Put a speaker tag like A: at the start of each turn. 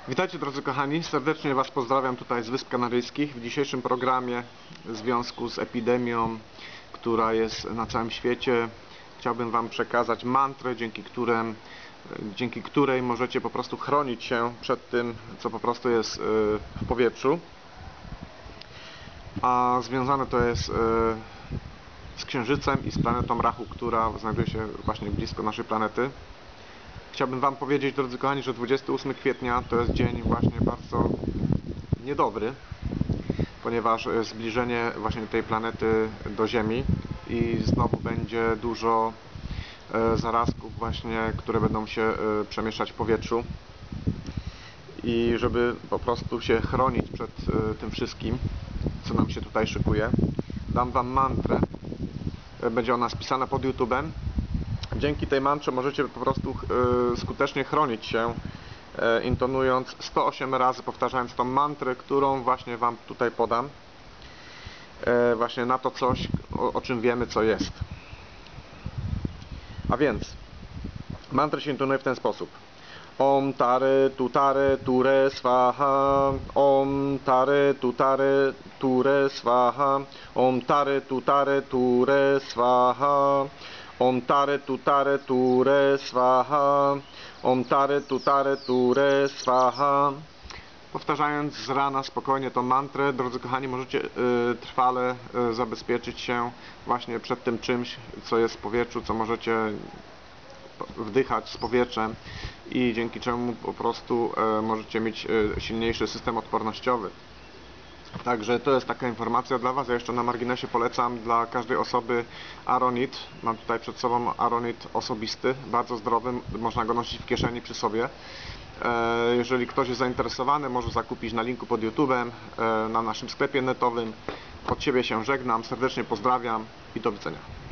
A: Witajcie drodzy kochani, serdecznie Was pozdrawiam tutaj z Wysp Kanaryjskich. W dzisiejszym programie w związku z epidemią, która jest na całym świecie, chciałbym Wam przekazać mantrę, dzięki której możecie po prostu chronić się przed tym, co po prostu jest w powietrzu. A związane to jest z Księżycem i z planetą Rahu, która znajduje się właśnie blisko naszej planety. Chciałbym Wam powiedzieć, drodzy kochani, że 28 kwietnia to jest dzień właśnie bardzo niedobry, ponieważ zbliżenie właśnie tej planety do Ziemi i znowu będzie dużo zarazków właśnie, które będą się przemieszczać w powietrzu. I żeby po prostu się chronić przed tym wszystkim, co nam się tutaj szykuje, dam Wam mantrę. Będzie ona spisana pod YouTube'em. Dzięki tej mantrze możecie po prostu skutecznie chronić się, intonując 108 razy, powtarzając tą mantrę, którą właśnie Wam tutaj podam. Właśnie na to coś, o czym wiemy, co jest. A więc mantrę się intonuje w ten sposób. Om tare ture swaha. Om tare ture swaha. Om tare ture swaha. Om tare ture swaha. Om tare ture swaha. Powtarzając z rana spokojnie tą mantrę, drodzy kochani, możecie trwale zabezpieczyć się właśnie przed tym czymś, co jest w powietrzu, co możecie wdychać z powietrzem i dzięki czemu po prostu możecie mieć silniejszy system odpornościowy. Także to jest taka informacja dla Was. Ja jeszcze na marginesie polecam dla każdej osoby Aronit. Mam tutaj przed sobą Aronit osobisty, bardzo zdrowy, można go nosić w kieszeni przy sobie. Jeżeli ktoś jest zainteresowany, może zakupić na linku pod YouTube'em, na naszym sklepie netowym. Od siebie się żegnam, serdecznie pozdrawiam i do widzenia.